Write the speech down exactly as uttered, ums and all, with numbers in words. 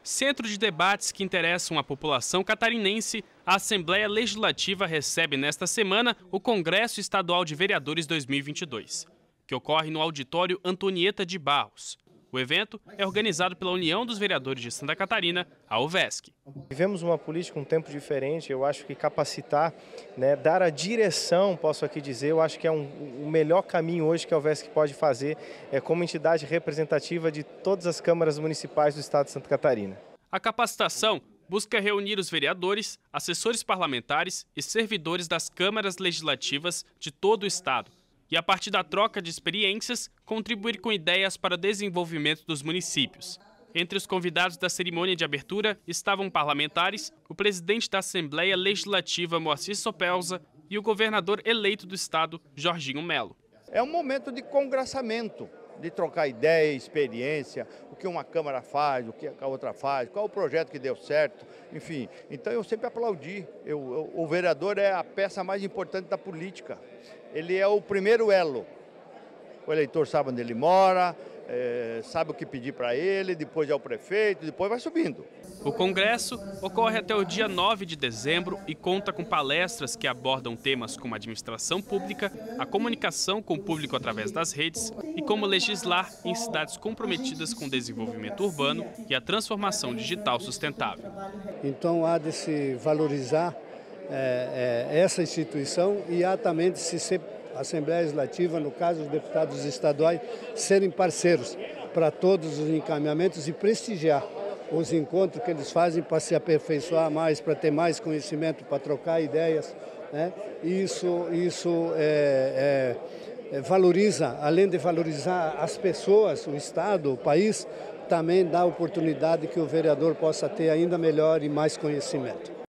Centro de debates que interessam a população catarinense, a Assembleia Legislativa recebe nesta semana o Congresso Estadual de Vereadores dois mil e vinte e dois, que ocorre no auditório Antonieta de Barros. O evento é organizado pela União dos Vereadores de Santa Catarina, a UVESC. Vivemos uma política um tempo diferente, eu acho que capacitar, né, dar a direção, posso aqui dizer, eu acho que é um, o melhor caminho hoje que a UVESC pode fazer é, como entidade representativa de todas as câmaras municipais do estado de Santa Catarina. A capacitação busca reunir os vereadores, assessores parlamentares e servidores das câmaras legislativas de todo o estado, e, a partir da troca de experiências, contribuir com ideias para o desenvolvimento dos municípios. Entre os convidados da cerimônia de abertura estavam parlamentares, o presidente da Assembleia Legislativa, Moacir Sopelza, e o governador eleito do estado, Jorginho Melo. É um momento de congraçamento, de trocar ideia, experiência, o que uma Câmara faz, o que a outra faz, qual o projeto que deu certo, enfim. Então eu sempre aplaudi. Eu, eu, o vereador é a peça mais importante da política. Ele é o primeiro elo. O eleitor sabe onde ele mora, é, sabe o que pedir para ele, depois é o prefeito, depois vai subindo. O congresso ocorre até o dia nove de dezembro e conta com palestras que abordam temas como administração pública, a comunicação com o público através das redes e como legislar em cidades comprometidas com o desenvolvimento urbano e a transformação digital sustentável. Então há de se valorizar é, é, essa instituição e há também de se ser a Assembleia Legislativa, no caso os deputados estaduais, serem parceiros para todos os encaminhamentos e prestigiar os encontros que eles fazem para se aperfeiçoar mais, para ter mais conhecimento, para trocar ideias, né? Isso, isso é, é, é, valoriza, além de valorizar as pessoas, o Estado, o país, também dá oportunidade que o vereador possa ter ainda melhor e mais conhecimento.